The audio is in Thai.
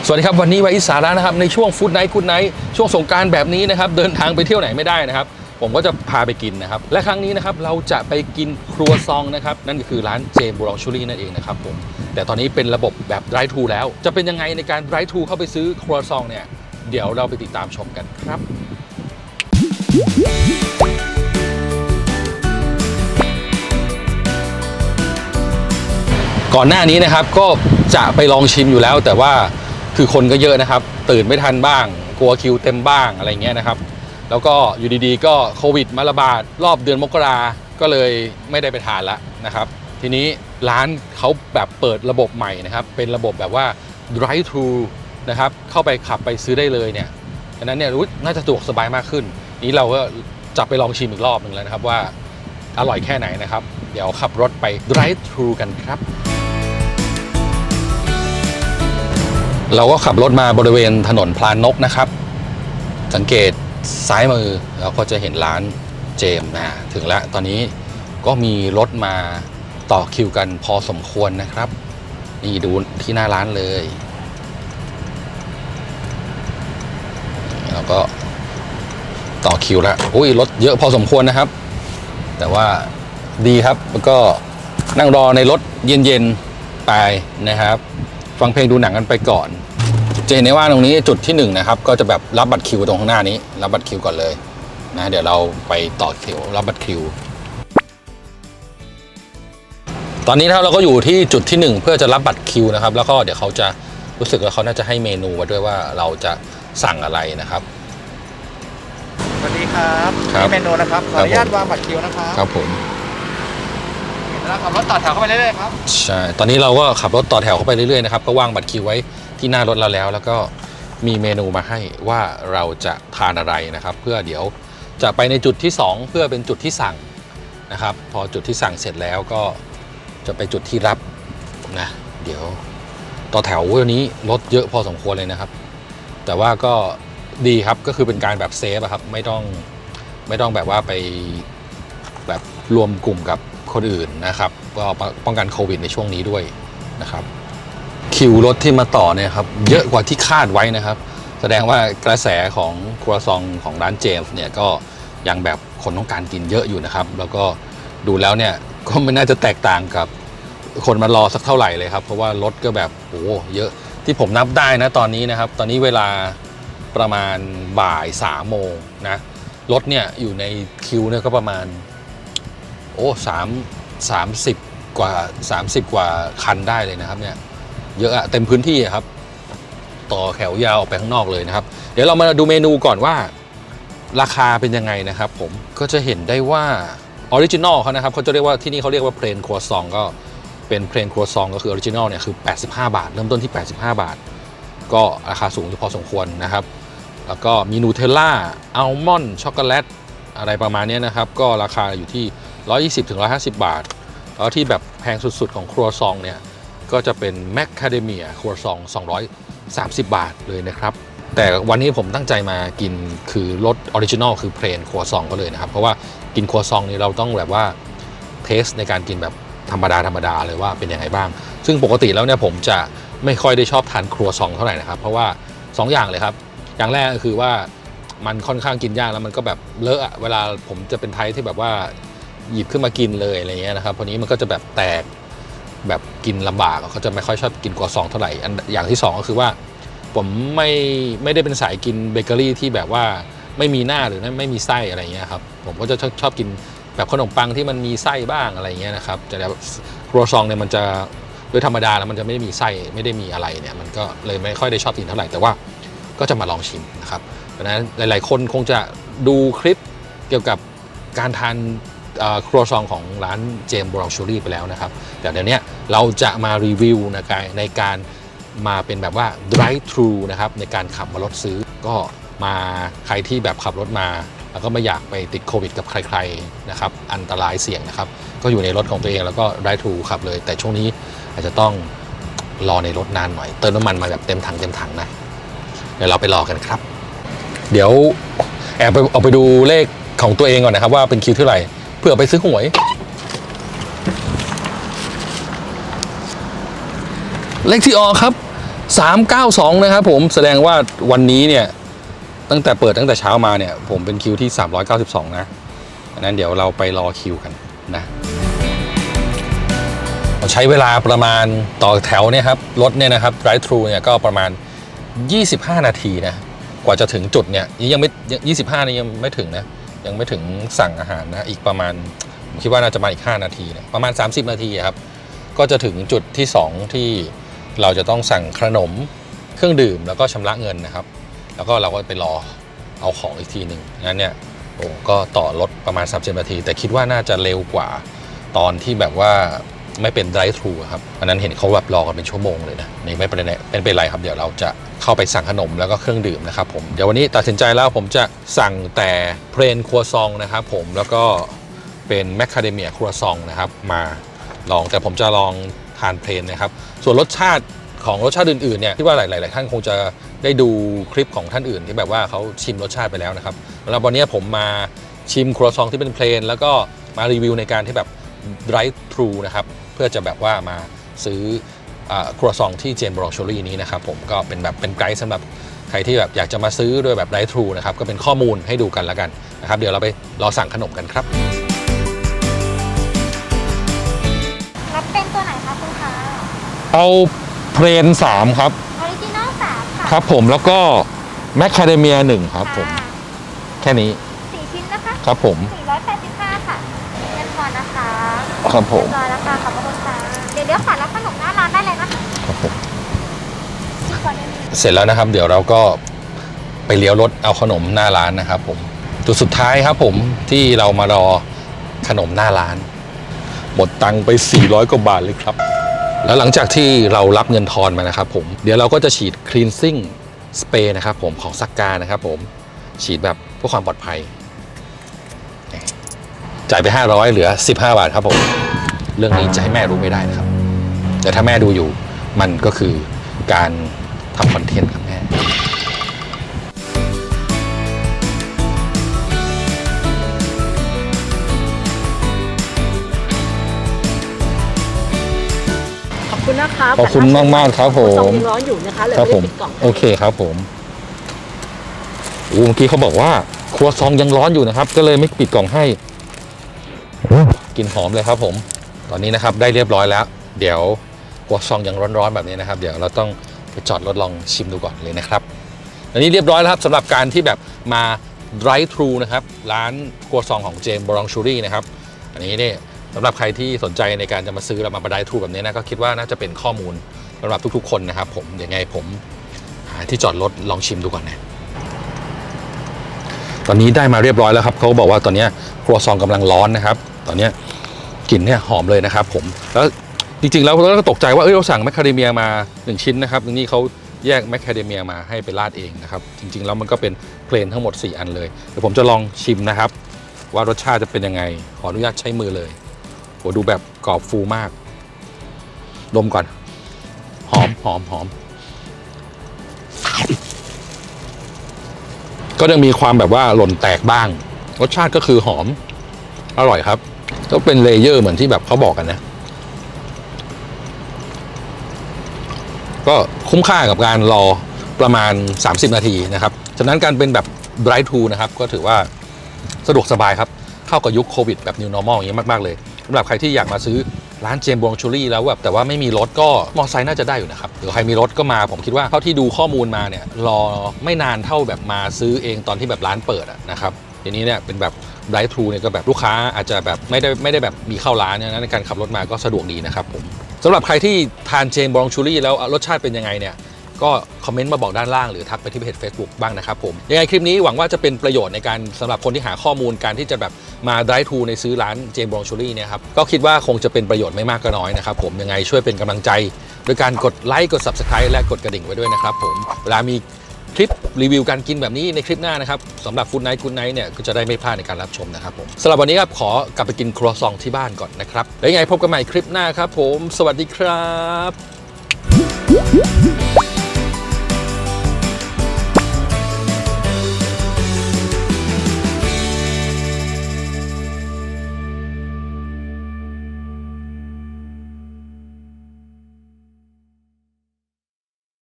สวัสดีครับวันนี้วาอิสาระนะครับในช่วงฟู้ดไนท์กู๊ดไนท์ช่วงสงกรานต์แบบนี้นะครับเดินทางไปเที่ยวไหนไม่ได้นะครับผมก็จะพาไปกินนะครับและครั้งนี้นะครับเราจะไปกินครัวซองนะครับนั่นก็คือร้านเจมส์บูรองชูรี่นั่นเองนะครับผมแต่ตอนนี้เป็นระบบแบบไดรฟ์ทรูแล้วจะเป็นยังไงในการไดรฟ์ทรูเข้าไปซื้อครัวซองเนี่ยเดี๋ยวเราไปติดตามชมกันครับก่อนหน้านี้นะครับก็จะไปลองชิมอยู่แล้วแต่ว่าคือคนก็เยอะนะครับตื่นไม่ทันบ้างกลัวคิวเต็มบ้างอะไรเงี้ยนะครับแล้วก็อยู่ดีๆก็โควิดมาระบาดรอบเดือนมกราก็เลยไม่ได้ไปทานแล้วนะครับทีนี้ร้านเขาแบบเปิดระบบใหม่นะครับเป็นระบบแบบว่า drive thru นะครับเข้าไปขับไปซื้อได้เลยเนี่ยดังนั้นเนี่ยน่าจะสะดวกสบายมากขึ้นนี้เราก็จะไปลองชิมอีกรอบหนึ่งแล้วนะครับว่าอร่อยแค่ไหนนะครับเดี๋ยวขับรถไป drive thru กันครับเราก็ขับรถมาบริเวณถนนพลานนกนะครับสังเกตซ้ายมือเราก็จะเห็นร้านเจมส์ถึงแล้วตอนนี้ก็มีรถมาต่อคิวกันพอสมควรนะครับนี่ดูที่หน้าร้านเลยแล้วก็ต่อคิวแล้วอุ้ยรถเยอะพอสมควรนะครับแต่ว่าดีครับแล้วก็นั่งรอในรถเย็นๆไปนะครับฟังเพลงดูหนังกันไปก่อนเจนในว่าตรงนี้จุดที่1นะครับก็จะแบบรับบัตรคิวตรงข้างหน้านี้รับบัตรคิวก่อนเลยนะเดี๋ยวเราไปต่อคิวรับบัตรคิวตอนนี้เราก็อยู่ที่จุดที่1เพื่อจะรับบัตรคิวนะครับแล้วก็เดี๋ยวเขาจะรู้สึกว่าเขาน่าจะให้เมนูมาด้วยว่าเราจะสั่งอะไรนะครับสวัสดีครับนี่เมนูนะครับขออนุญาตวางบัตรคิวนะครับครับผมเราขับรถต่อแถวเข้าไปเรื่อยๆครับใช่ตอนนี้เราก็ขับรถต่อแถวเข้าไปเรื่อยๆนะครับก็วางบัตรคิวไว้ที่หน้ารถเราแล้วก็มีเมนูมาให้ว่าเราจะทานอะไรนะครับเพื่อเดี๋ยวจะไปในจุดที่2เพื่อเป็นจุดที่สั่งนะครับพอจุดที่สั่งเสร็จแล้วก็จะไปจุดที่รับนะเดี๋ยวต่อแถววันนี้รถเยอะพอสมควรเลยนะครับแต่ว่าก็ดีครับก็คือเป็นการแบบเซฟครับไม่ต้องแบบว่าไปแบบรวมกลุ่มกับคนอื่นนะครับก็ป้องกันโควิดในช่วงนี้ด้วยนะครับคิวรถที่มาต่อเนี่ยครับเยอะกว่าที่คาดไว้นะครับแสดงว่ากระแสของครัวซองของร้านเจมส์เนี่ยก็ยังแบบคนต้องการกินเยอะอยู่นะครับแล้วก็ดูแล้วเนี่ยก็ไม่น่าจะแตกต่างกับคนมารอสักเท่าไหร่เลยครับเพราะว่ารถก็แบบโอ้เยอะที่ผมนับได้นะตอนนี้นะครับตอนนี้เวลาประมาณบ่าย3 โมงนะรถเนี่ยอยู่ในคิวเนี่ยก็ประมาณ30 กว่าคันได้เลยนะครับเนี่ยเยอะอะเต็มพื้นที่ครับต่อแถวยาวออกไปข้างนอกเลยนะครับเดี๋ยวเรามาดูเมนูก่อนว่าราคาเป็นยังไงนะครับผมก็จะเห็นได้ว่าออริจินอลเขานะครับเขาจะเรียกว่าที่นี่เขาเรียกว่าเพลนครัวซองก็เป็นเพลนครัวซองก็คือออริจินอลเนี่ยคือ85 บาทเริ่มต้นที่85 บาทก็ราคาสูงพอสมควรนะครับแล้วก็มีนูเทลล่าอัลมอนด์ช็อกโกแลตอะไรประมาณนี้นะครับก็ราคาอยู่ที่120 ถึง 150 บาทแล้วที่แบบแพงสุดๆของครัวซองเนี่ยก็จะเป็นแมคคาเดเมียครัวซอง230 บาทเลยนะครับแต่วันนี้ผมตั้งใจมากินคือรสออริจินอลคือเพลนครัวซองก็เลยนะครับเพราะว่ากินครัวซองนี่เราต้องแบบว่าเทสในการกินแบบธรรมดาเลยว่าเป็นยังไงบ้างซึ่งปกติแล้วเนี่ยผมจะไม่ค่อยได้ชอบทานครัวซองเท่าไหร่นะครับเพราะว่า2 อย่างเลยครับอย่างแรกก็คือว่ามันค่อนข้างกินยากแล้วมันก็แบบเลอะเวลาผมจะเป็นไทยที่แบบว่าหยิบขึ้นมากินเลยอะไรเงี้ยนะครับพอนี้มันก็จะแบบแตกแบบกินลำบากเขาจะไม่ค่อยชอบกินครัวซองเท่าไหร่อย่างที่2ก็คือว่าผมไม่ได้เป็นสายกินเบเกอรี่ที่แบบว่าไม่มีหน้าหรือไม่มีไส้อะไรเงี้ยครับผมก็จะชอบกินแบบขนมปังที่มันมีไส้บ้างอะไรเงี้ยนะครับแต่แบบครัวซองเนี่ยมันจะโดยธรรมดาแล้วมันจะไม่ได้มีไส้ไม่ได้มีอะไรเนี่ยมันก็เลยไม่ค่อยได้ชอบกินเท่าไหร่แต่ว่าก็จะมาลองชิมนะครับเพราะฉะนั้นหลายๆคนคงจะดูคลิปเกี่ยวกับการทานครัวซองของร้านเจมส์บูรองชูรี่ไปแล้วนะครับแต่เดี๋ยวนี้เราจะมารีวิวในการมาเป็นแบบว่า drive thru นะครับในการขับมารถซื้อก็มาใครที่แบบขับรถมาแล้วก็ไม่อยากไปติดโควิดกับใครๆนะครับอันตรายเสี่ยงนะครับก็อยู่ในรถของตัวเองแล้วก็ drive thru ขับเลยแต่ช่วงนี้อาจจะต้องรอในรถนานหน่อยเติมน้ำมันมาแบบเต็มถังนะเดี๋ยวเราไปรอกันครับเดี๋ยวแอบเอาไปดูเลขของตัวเองก่อนนะครับว่าเป็นคิวเท่าไหร่เพื่อไปซื้อหวยเลขที่ออกครับ 392นะครับผมแสดงว่าวันนี้เนี่ยตั้งแต่เช้ามาเนี่ยผมเป็นคิวที่392นะอันนั้นเดี๋ยวเราไปรอคิวกันนะใช้เวลาประมาณต่อแถวเนี่ยครับรถเนี่ยนะครับ drive thru เนี่ยก็ประมาณ25นาทีนะกว่าจะถึงจุดเนี่ยยังไม่25นี่ยังไม่ถึงนะยังไม่ถึงสั่งอาหารนะอีกประมาณผมคิดว่าน่าจะมาอีก5นาทีนะประมาณ30นาทีครับก็จะถึงจุดที่2ที่เราจะต้องสั่งขนมเครื่องดื่มแล้วก็ชำระเงินนะครับแล้วก็เราก็ไปรอเอาของอีกทีหนึ่งงั้นเนี่ยโอ้ก็ต่อรถประมาณ30นาทีแต่คิดว่าน่าจะเร็วกว่าตอนที่แบบว่าไม่เป็น drive thru ครับอันนั้นเห็นเขาแบบรอกันเป็นชั่วโมงเลยนะนี่ไม่เป็นไรครับเดี๋ยวเราจะเข้าไปสั่งขนมแล้วก็เครื่องดื่มนะครับผมเดี๋ยววันนี้ตัดสินใจแล้วผมจะสั่งแต่เพลนครัวซองนะครับผมแล้วก็เป็นแมคคาเดเมียครัวซองนะครับมาลองแต่ผมจะลองทานเพลนนะครับส่วนรสชาติอื่นๆเนี่ยที่ว่าหลายท่านคงจะได้ดูคลิปของท่านอื่นที่แบบว่าเขาชิมรสชาติไปแล้วนะครับแล้ววันนี้ผมมาชิมครัวซองที่เป็นเพลนแล้วก็มารีวิวในการที่แบบ drive thru นะครับเพื่อจะแบบว่ามาซื้อครัวซองที่เจนบรองโชลี่นี้นะครับผมก็เป็นแบบเป็นไกด์สำหรับใครที่แบบอยากจะมาซื้อโดยแบบ drive thru นะครับก็เป็นข้อมูลให้ดูกันแล้วกันนะครับเดี๋ยวเราไปรอสั่งขนมกันครับรับเป็นตัวไหนคะคุณคะเอาเพลน3ครับออริจินอล3ค่ะครับผมแล้วก็แมคคาเดเมีย1ครับผมแค่นี้ 4ชิ้นนะคะครับผม 485ค่ะเงินทอนนะคะครับผมรอแล้วค่ะขอบคุณค่ะเดี๋ยวค่ะรับขนมหน้าร้านได้เลยนะคะครับผมเสร็จแล้วนะครับเดี๋ยวเราก็ไปเลี้ยวรถเอาขนมหน้าร้านนะครับผมจุดสุดท้ายครับผมที่เรามารอขนมหน้าร้านหมดตังค์ไป400กว่าบาทเลยครับแล้วหลังจากที่เรารับเงินทอนมานะครับผมเดี๋ยวเราก็จะฉีด cleansing spray นะครับผมของซักกานะครับผมฉีดแบบเพื่อความปลอดภัยจ่ายไป500เหลือ15บาทครับผมเรื่องนี้จะให้แม่รู้ไม่ได้นะครับแต่ถ้าแม่ดูอยู่มันก็คือการทำคอนเทนต์ครับแม่ขอบคุณนะคะขอบคุณมากๆครับผมยังร้อนอยู่นะคะเลยไม่ได้ปิดกล่องโอเคครับผมเมื่อกี้เขาบอกว่าครัวซองยังร้อนอยู่นะครับก็เลยไม่ปิดกล่องให้กลิ่นหอมเลยครับผมตอนนี้นะครับได้เรียบร้อยแล้วเดี๋ยวครัวซองยังร้อนๆแบบนี้นะครับเดี๋ยวเราต้องไปจอดรถลองชิมดูก่อนเลยนะครับอันนี้เรียบร้อยแล้วครับสำหรับการที่แบบมา drive thru นะครับร้านครัวซองของเจมส์บรองชูรี่นะครับอันนี้เนี่ยสำหรับใครที่สนใจในการจะมาซื้อแล้วมา drive thru แบบนี้นะก็คิดว่าน่าจะเป็นข้อมูลสำหรับทุกๆคนนะครับผมยังไงผมหาที่จอดรถลองชิมดูก่อนนะตอนนี้ได้มาเรียบร้อยแล้วครับเขาบอกว่าตอนนี้ครัวซองกำลังร้อนนะครับตอนนี้กลิ่นเนี่ยหอมเลยนะครับผมแล้วจริงๆแล้วเราก็ตกใจว่าเราสั่งแมคคาเดเมียมา1ชิ้นนะครับนี่เขาแยกแมคคาเดเมียมาให้ไปราดเองนะครับจริงๆแล้วมันก็เป็นเพลนทั้งหมด4อันเลยเดี๋ยวผมจะลองชิมนะครับว่ารสชาติจะเป็นยังไงขออนุญาตใช้มือเลยโหดูแบบกรอบฟูมากดมก่อนหอมก็ยังมีความแบบว่าหล่นแตกบ้างรสชาติก็คือหอมอร่อยครับก็เป็นเลเยอร์เหมือนที่แบบเขาบอกกันนะก็คุ้มค่ากับการรอประมาณ30นาทีนะครับฉะนั้นการเป็นแบบ drive thru นะครับก็ถือว่าสะดวกสบายครับเข้ากับยุคโควิดแบบ new normal อย่างนี้มากๆเลยสำหรับใครที่อยากมาซื้อร้านเจมส์บรองชูรี่แล้วแบบแต่ว่าไม่มีรถก็มอไซค์น่าจะได้อยู่นะครับหรือใครมีรถก็มาผมคิดว่าเท่าที่ดูข้อมูลมาเนี่ยรอไม่นานเท่าแบบมาซื้อเองตอนที่แบบร้านเปิดนะครับทีนี้เนี่ยเป็นแบบ drive thru เนี่ยก็แบบลูกค้าอาจจะแบบไม่ได้แบบมีเข้าร้านเนี่ยในการขับรถมาก็สะดวกดีนะครับผมสำหรับใครที่ทานเจมส์บรองชูรี่แล้วรสชาติเป็นยังไงเนี่ยก็คอมเมนต์มาบอกด้านล่างหรือทักไปที่เพจ Facebook บ้างนะครับผมยังไงคลิปนี้หวังว่าจะเป็นประโยชน์ในการสำหรับคนที่หาข้อมูลการที่จะแบบมา drive thru ในซื้อร้านเจมส์บรองชูรี่เนี่ยครับก็คิดว่าคงจะเป็นประโยชน์ไม่มากก็น้อยนะครับผมยังไงช่วยเป็นกำลังใจโดยการกดไลค์กด Subscribe และกดกระดิ่งไว้ด้วยนะครับผมเวลามีคลิปรีวิวการกินแบบนี้ในคลิปหน้านะครับสำหรับฟู้ดไนท์กู๊ดไนท์เนี่ยก็จะได้ไม่พลาดในการรับชมนะครับผมสำหรับวันนี้ครับขอกลับไปกินครัวซองที่บ้านก่อนนะครับแล้วยังไงพบกันใหม่คลิปหน้าครับผมสวัสดีครับ